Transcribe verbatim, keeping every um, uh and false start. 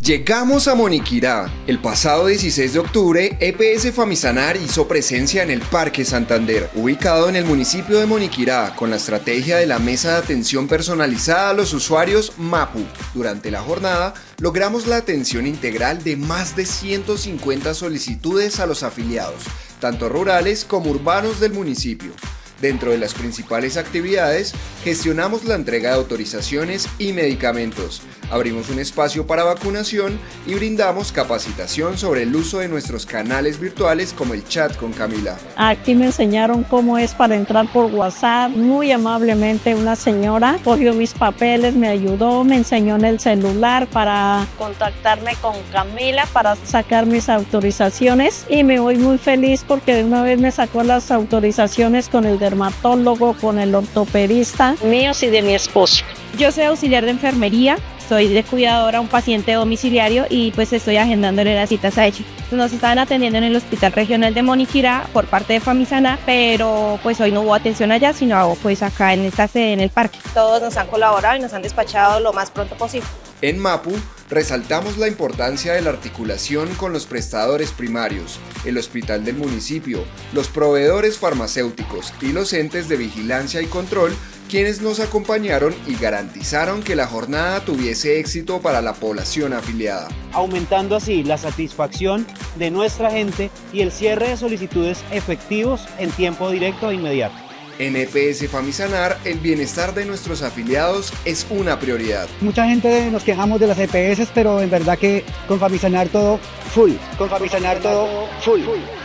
Llegamos a Moniquirá. El pasado dieciséis de octubre, E P S Famisanar hizo presencia en el Parque Santander, ubicado en el municipio de Moniquirá, con la estrategia de la Mesa de Atención Personalizada a los Usuarios MAPU. Durante la jornada, logramos la atención integral de más de ciento cincuenta solicitudes a los afiliados, tanto rurales como urbanos del municipio. Dentro de las principales actividades, gestionamos la entrega de autorizaciones y medicamentos, abrimos un espacio para vacunación y brindamos capacitación sobre el uso de nuestros canales virtuales como el chat con Camila. Aquí me enseñaron cómo es para entrar por WhatsApp. Muy amablemente una señora cogió mis papeles, me ayudó, me enseñó en el celular para contactarme con Camila para sacar mis autorizaciones y me voy muy feliz porque de una vez me sacó las autorizaciones con el dermatólogo, con el ortopedista míos y de mi esposo. Yo soy auxiliar de enfermería, soy de cuidadora a un paciente domiciliario y pues estoy agendándole las citas a ella. Nos estaban atendiendo en el Hospital Regional de Moniquirá por parte de Famisanar, pero pues hoy no hubo atención allá, sino pues acá en esta sede, en el parque. Todos nos han colaborado y nos han despachado lo más pronto posible. En MAPU, resaltamos la importancia de la articulación con los prestadores primarios, el hospital del municipio, los proveedores farmacéuticos y los entes de vigilancia y control, quienes nos acompañaron y garantizaron que la jornada tuviese éxito para la población afiliada, aumentando así la satisfacción de nuestra gente y el cierre de solicitudes efectivos en tiempo directo e inmediato. En E P S Famisanar, el bienestar de nuestros afiliados es una prioridad. Mucha gente nos quejamos de las E P S, pero en verdad que con Famisanar todo full. Con Famisanar todo full.